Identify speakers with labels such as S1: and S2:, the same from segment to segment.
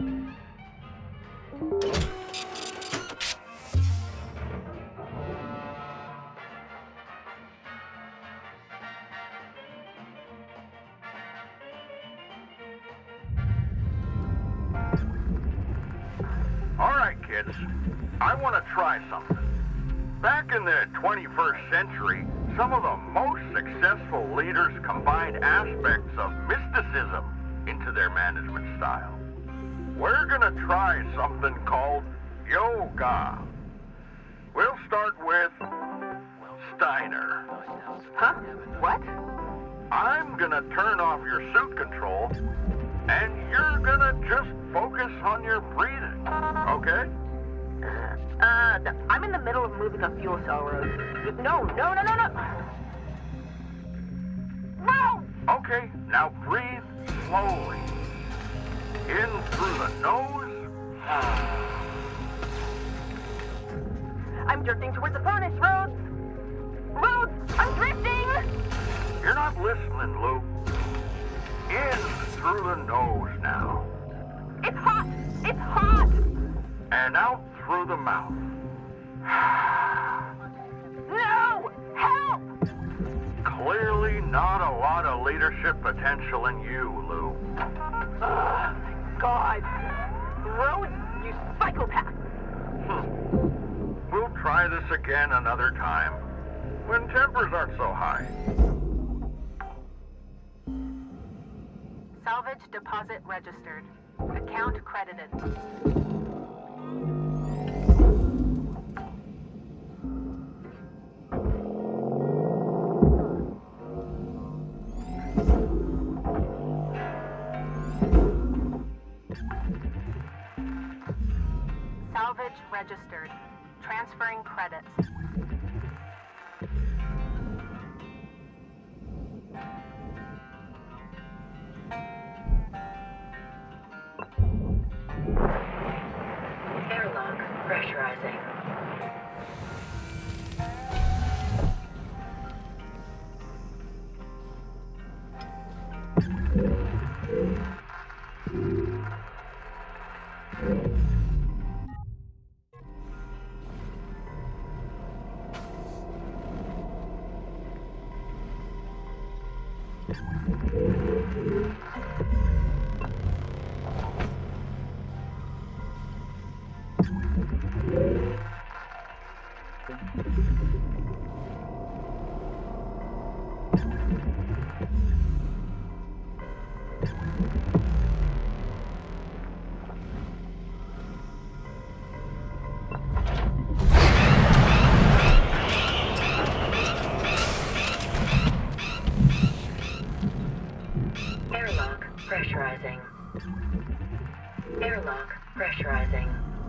S1: Alright, kids. I want to try something. Back in the 21st century, some of the most successful leaders combined aspects of mysticism into their management style. We're gonna try something called yoga. We'll start with Steiner.
S2: Huh? What?
S1: I'm gonna turn off your suit control, and you're gonna just focus on your breathing, okay?
S2: I'm in the middle of moving a fuel cell road. No. No!
S1: Okay, now breathe slowly. In through the nose.
S2: I'm drifting toward the furnace, Rhodes! Rhodes! I'm drifting!
S1: You're not listening, Lou. In through the nose now.
S2: It's hot! It's hot!
S1: And out through the mouth.
S2: No! Help!
S1: Clearly not a lot of leadership potential in you, Lou.
S2: God. Rhodes, you psychopath!
S1: We'll try this again another time, when tempers aren't so high.
S3: Salvage deposit registered. Account credited. Salvage registered. Transferring credits.
S4: Airlock pressurizing. Airlock pressurizing. Airlock pressurizing.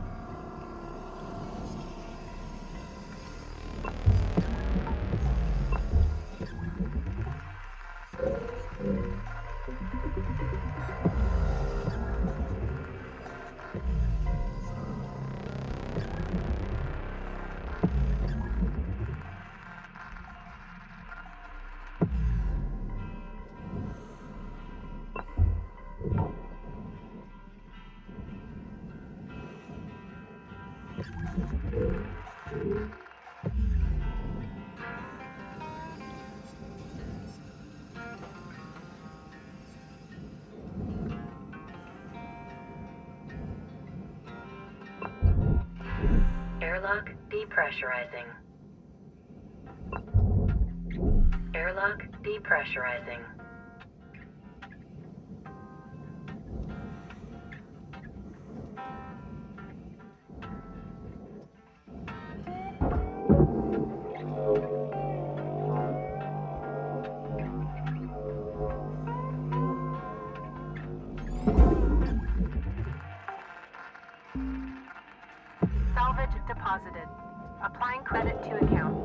S4: Airlock depressurizing. Airlock depressurizing.
S3: Salvage deposited. Applying credit to account.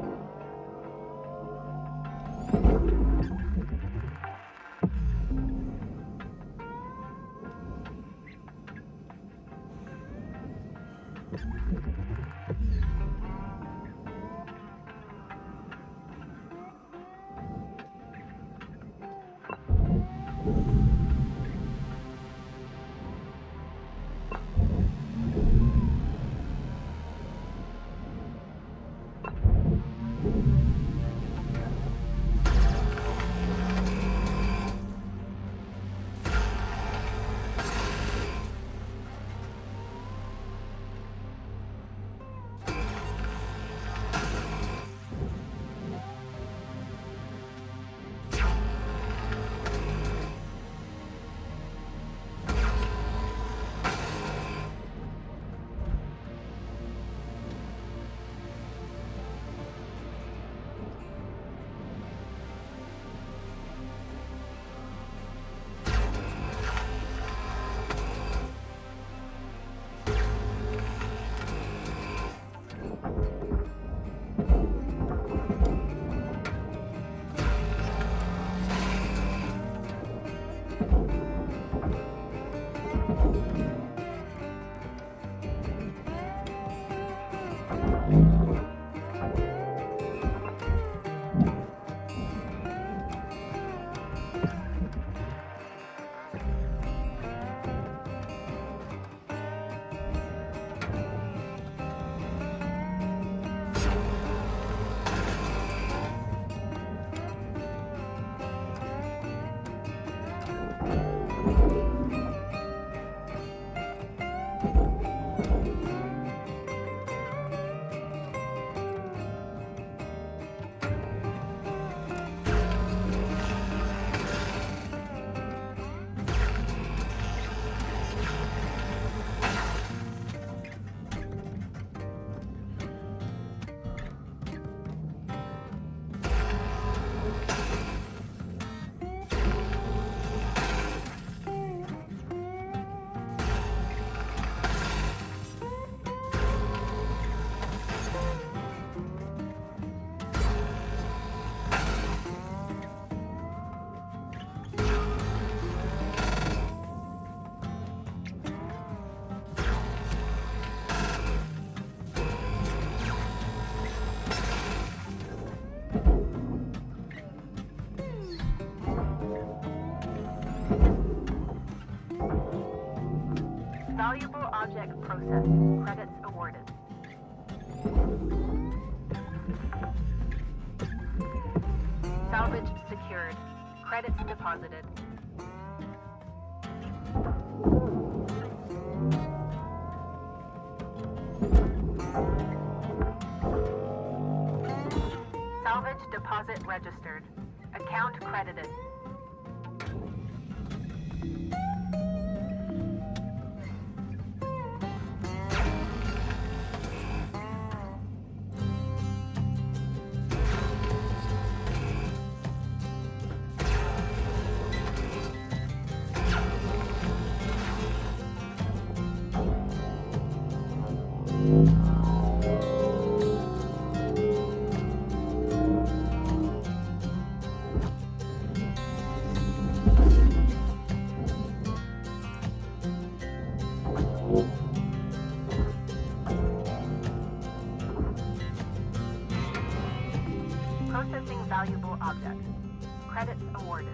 S3: Valuable object processed. Credits awarded. Salvage secured. Credits deposited. Salvage deposit registered. Account credited. Processing valuable objects. Credits awarded.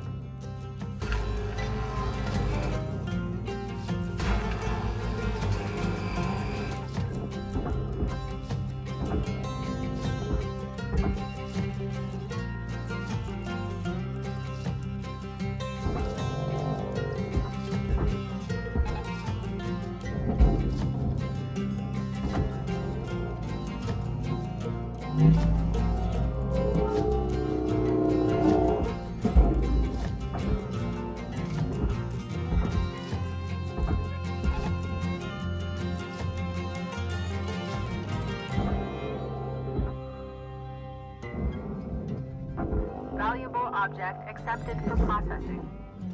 S3: Valuable object accepted for processing.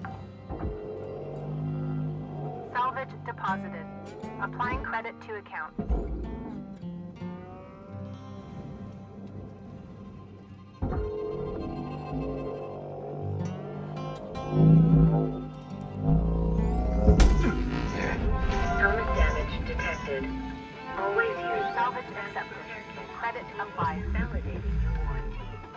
S3: Salvage deposited. Applying credit to account.
S4: Helmet damage detected. Always use
S3: Salvage accepted. Credit applied.
S4: validating your warranty.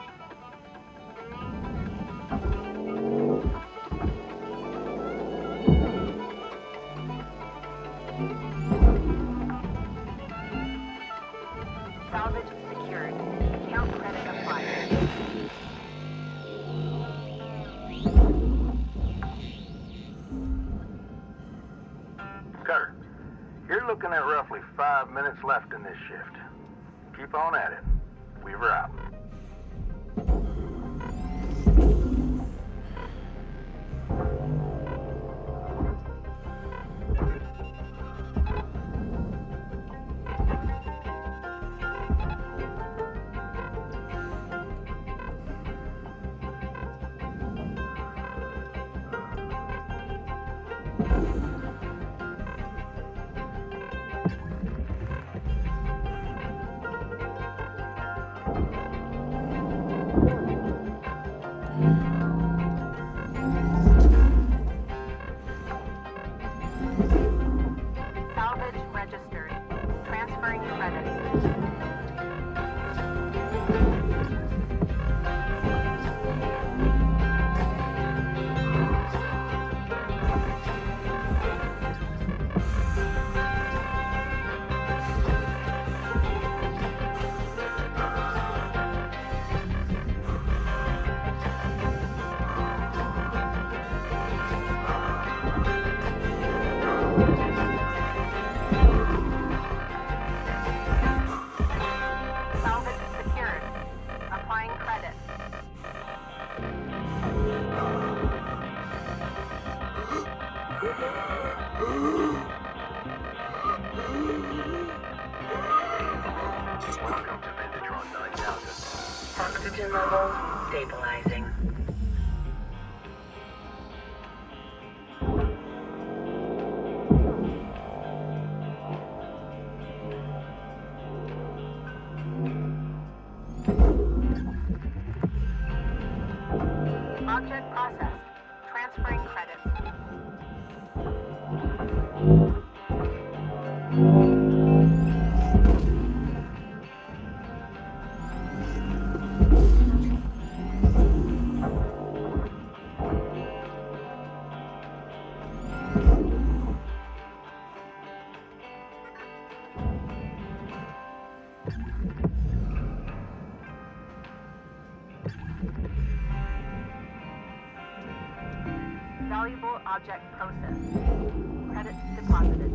S3: Salvage secured. Account credit applied.
S1: Cutter, you're looking at roughly 5 minutes left in this shift. Keep on at it. Weaver out.
S3: Salvage registered. Transferring credits. Salvage secured. Applying credit.
S1: Welcome to Vintatron 9000.
S4: Oxygen levels stabilizing.
S3: Object processed. Transferring credits. object processed. Credits deposited.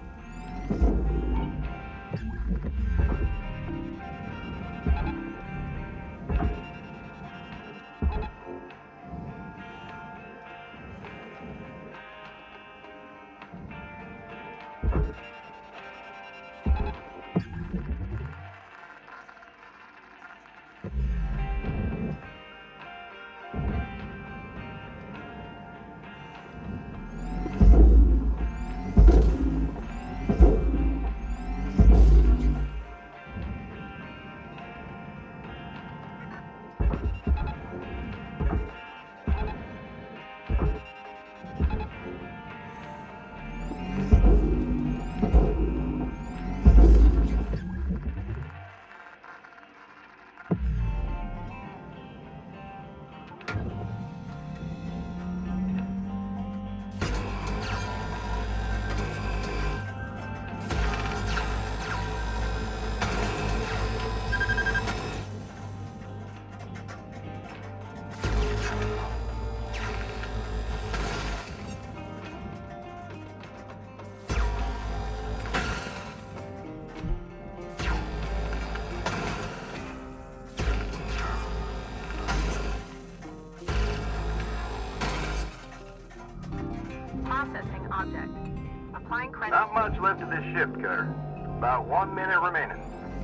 S3: Processing object. Applying credits.
S1: Not much left of this ship, Cutter. About 1 minute remaining.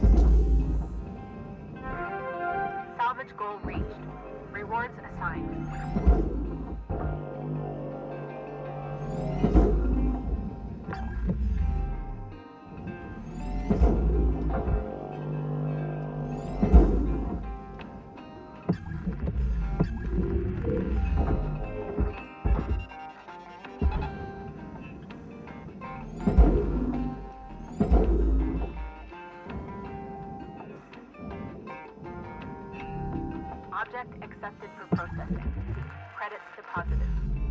S3: Salvage goal reached. Rewards assigned. Object accepted for processing. Credits deposited.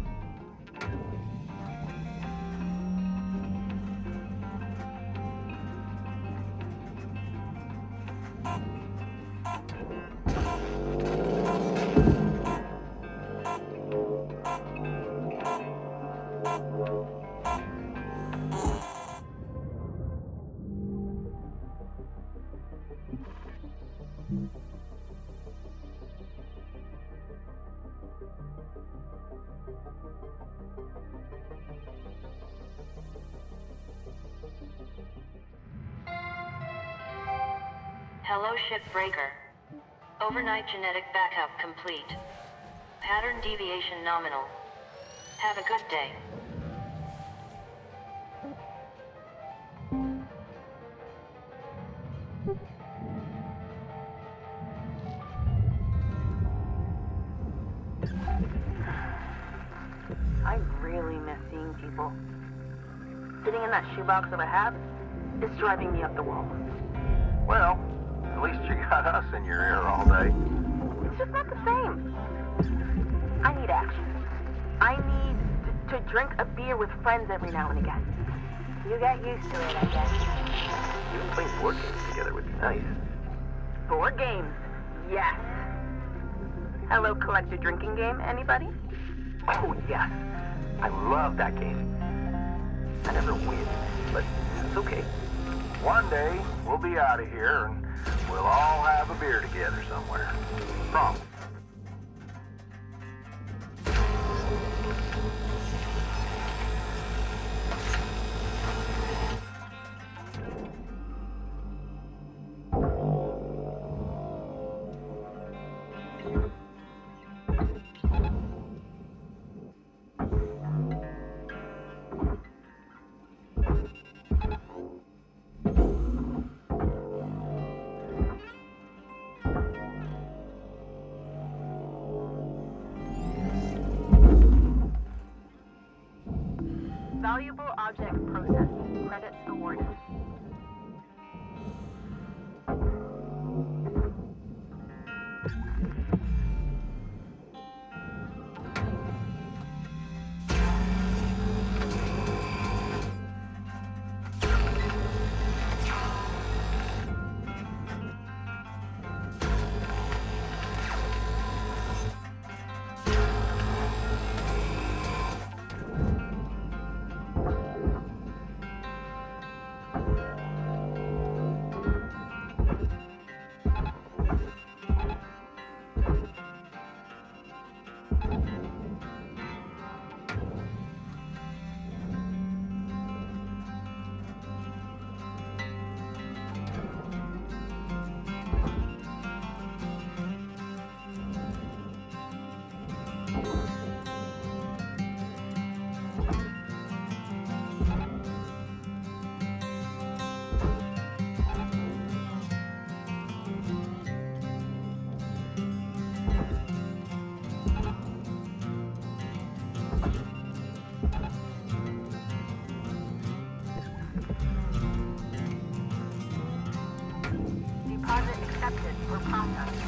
S4: Hello, Shipbreaker. Overnight genetic backup complete. Pattern deviation nominal. Have a good day.
S2: I really miss seeing people. Sitting in that shoebox of a hat is driving me up the wall.
S1: Well, at least you got us in your ear all day.
S2: It's just not the same. I need action. I need to drink a beer with friends every now and again. You get used to it, I guess.
S1: Even playing board games together would be nice.
S2: Board games, yes. Hello, collect your drinking game, anybody?
S1: Oh, yes. I love that game. I never win, but it's okay. One day, we'll be out of here, and we'll all have a beer together somewhere. Promise.
S3: Valuable object processed. Credits awarded. accepted for processing.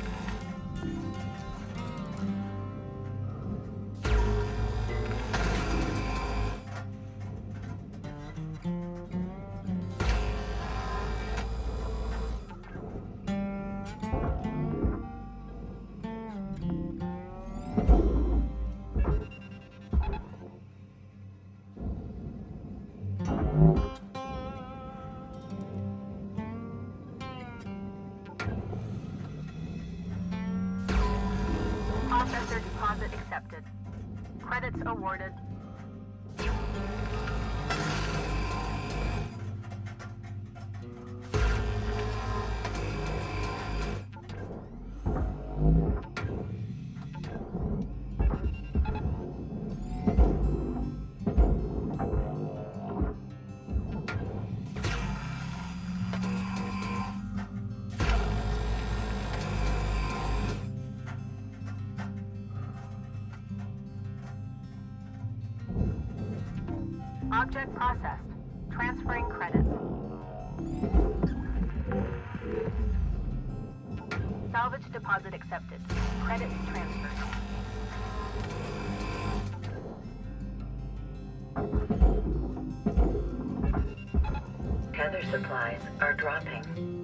S3: Processor deposit accepted. Credits awarded. Object processed. Transferring credits. Salvage deposit accepted. Credits transferred.
S4: Tether supplies are dropping.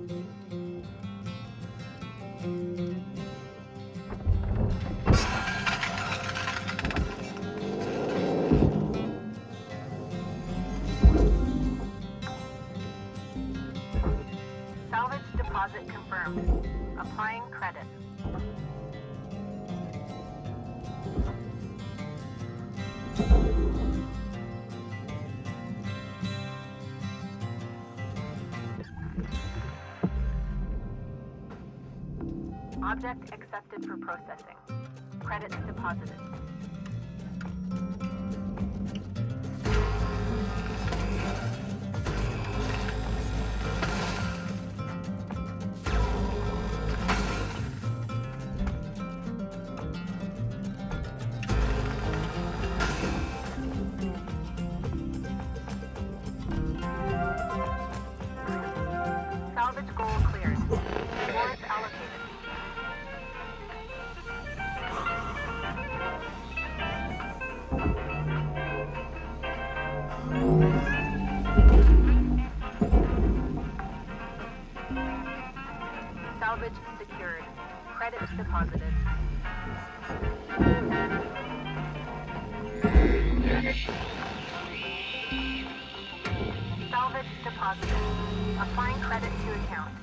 S3: Salvage deposit confirmed. Applying credit. Object accepted for processing. Credits deposited. Salvage goal cleared. Rewards allocated. Salvage secured. Credits deposited. Salvage deposited. Applying credit to account.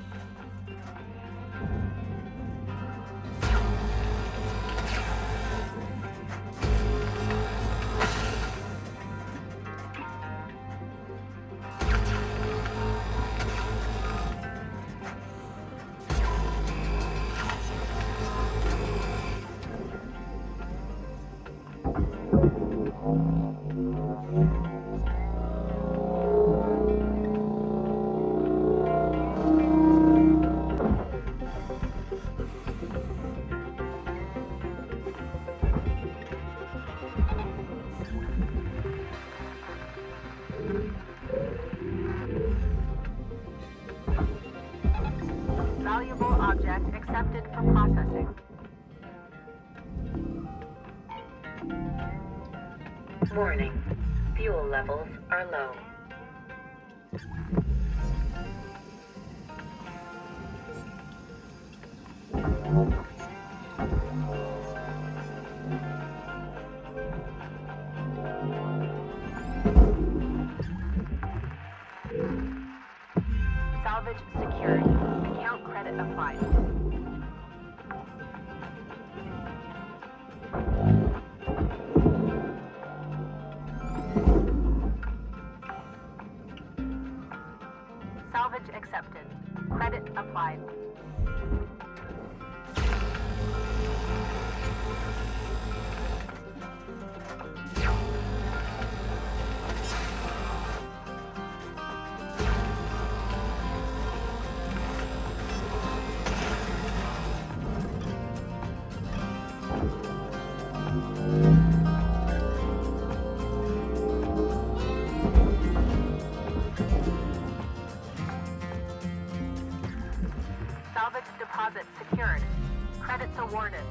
S3: Valuable object accepted for processing.
S4: Warning. Fuel levels are low.
S3: Salvage secured. Account credit applied. Salvage accepted. Credit applied. deposit secured. Credits awarded.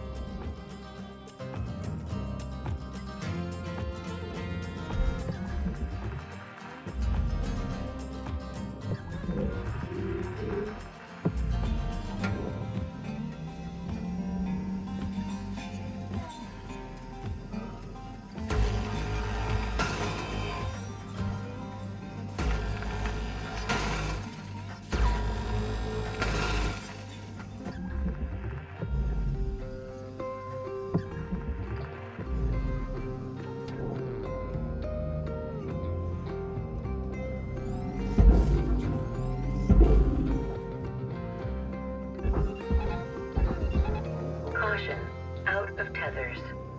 S4: Caution, out of tethers.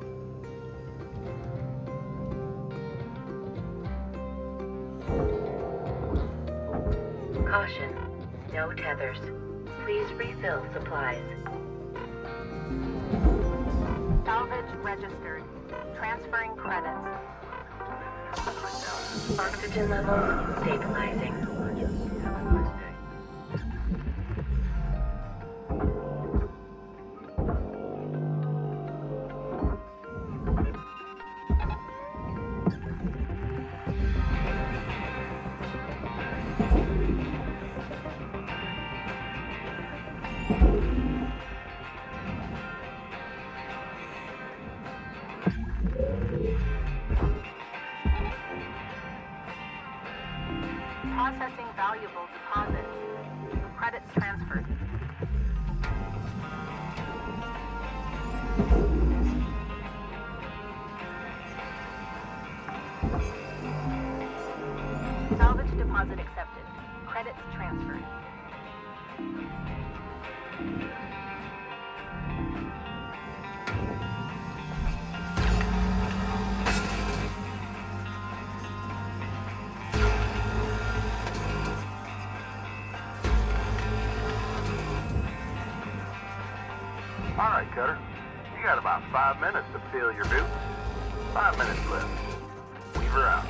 S4: Caution, no tethers. Please refill supplies.
S3: Salvage registered. Transferring credits.
S4: Oxygen levels stabilizing.
S3: Processing valuable deposit. Credits transferred. Salvage deposit accepted. Credits transferred.
S1: All right, Cutter. You got about 5 minutes to fill your boots. 5 minutes left. Weaver out.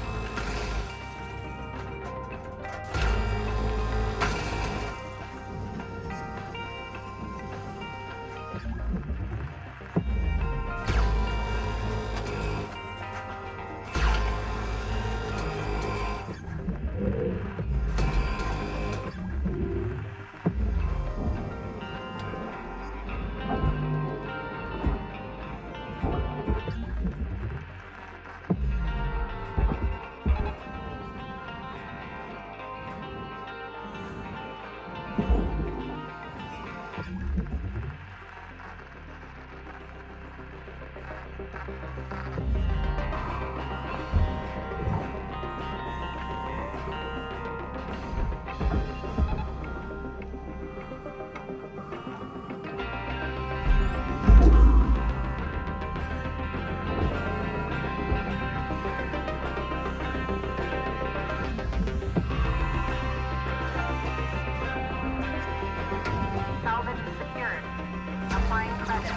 S3: Salvage secured. Applying credit.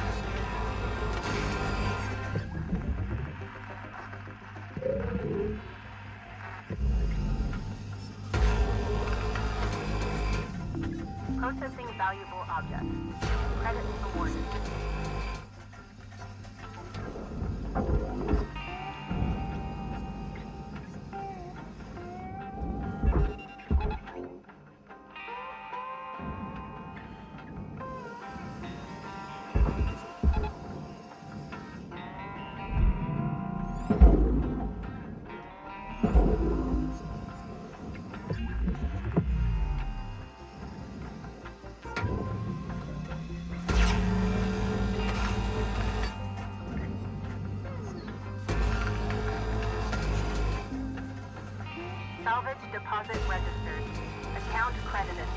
S3: Processing valuable objects. Credits awarded. Salvage deposit registered. Account credited.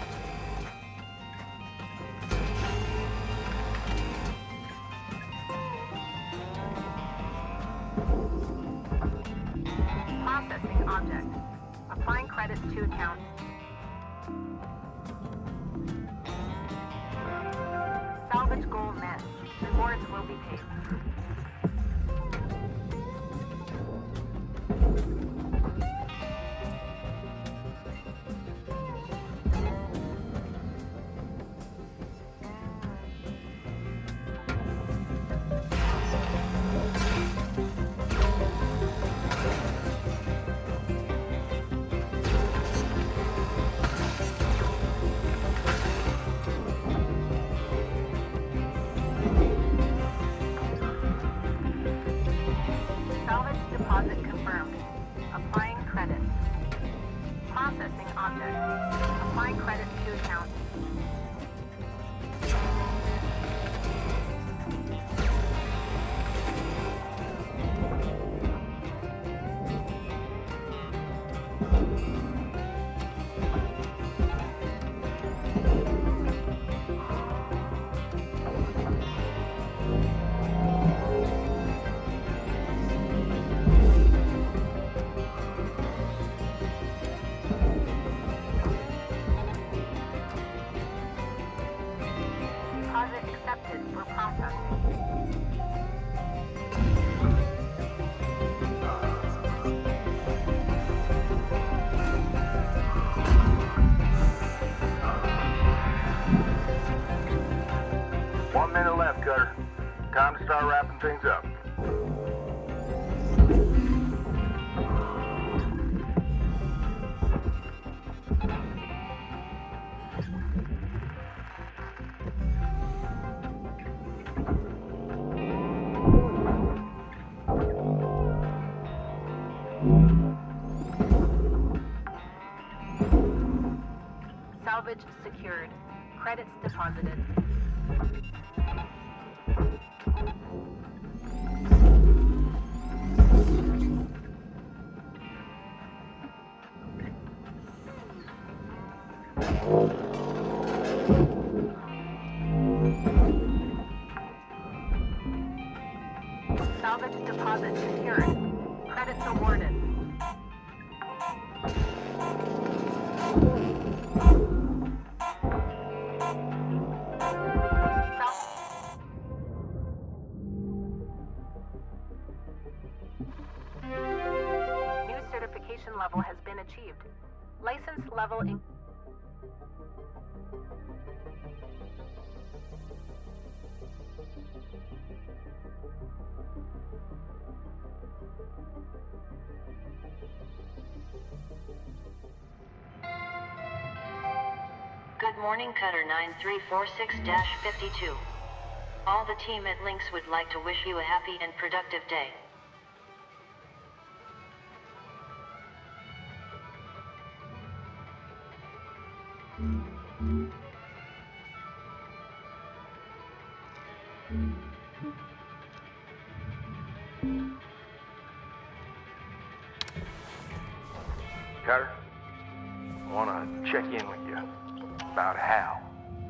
S3: Processing object. Applying credits to account. Salvage goal met. Rewards will be paid. Processing object. Applying credits to account. Deposit accepted for processing.
S1: One minute left, Cutter. Time to start wrapping things up.
S3: Salvage secured. Credits deposited. Salvage deposit secured. Credits awarded. New certification level has been achieved. License level in...
S4: Good morning, Cutter 9346-52. All the team at Lynx would like to wish you a happy and productive day.
S1: Cutter, I want to check in with you about Hal.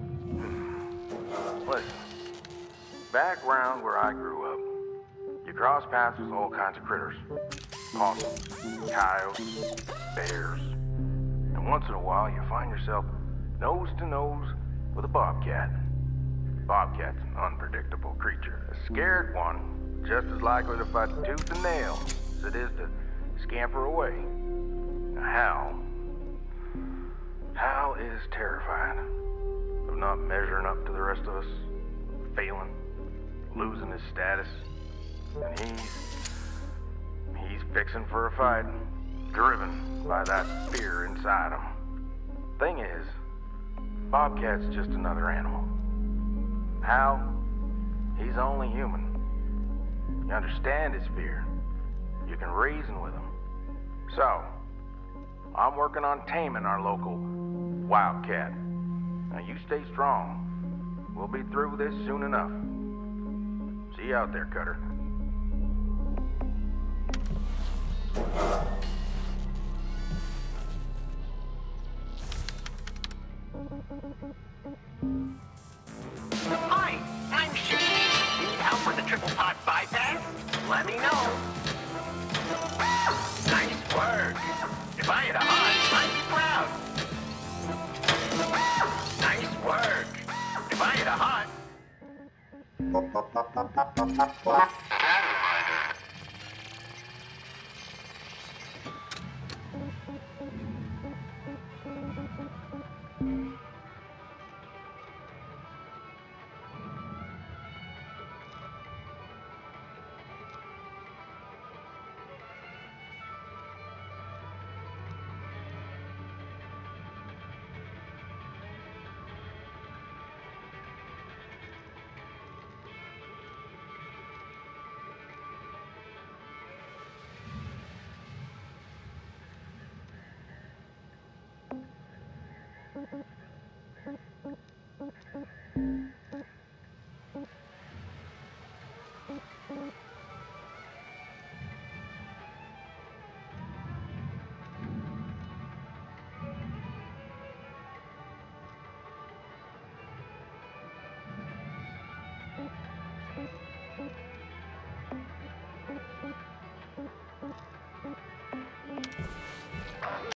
S1: Listen, back round where I grew up, you cross paths with all kinds of critters. Possums, coyotes, bears. And once in a while, you find yourself nose to nose with a bobcat. Bobcat's an unpredictable creature. A scared one, just as likely to fight tooth and nail as it is to scamper away. Now, Hal is terrified of not measuring up to the rest of us, failing, losing his status, and he's fixing for a fight, driven by that fear inside him. Thing is, Bobcat's just another animal. Hal, he's only human. You understand his fear. You can reason with him. So, I'm working on taming our local wildcat. Now you stay strong. We'll be through this soon enough. See you out there, Cutter.
S5: Hi, I'm Shipbreaker. Need help with the triple pot bypass? Let me know. Nice work. If I hit a hunt, I'd be proud. Nice work. If I hit a hunt.